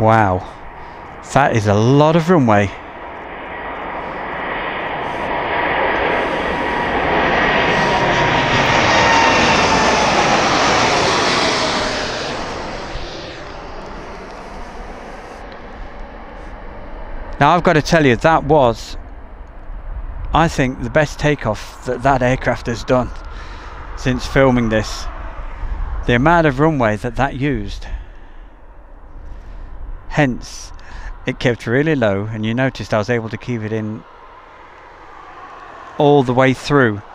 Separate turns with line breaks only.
Wow, that is a lot of runway. Now I've got to tell you, that was, I think, the best takeoff that aircraft has done since filming this. The amount of runway that used. Hence, it kept really low, and you noticed I was able to keep it in all the way through.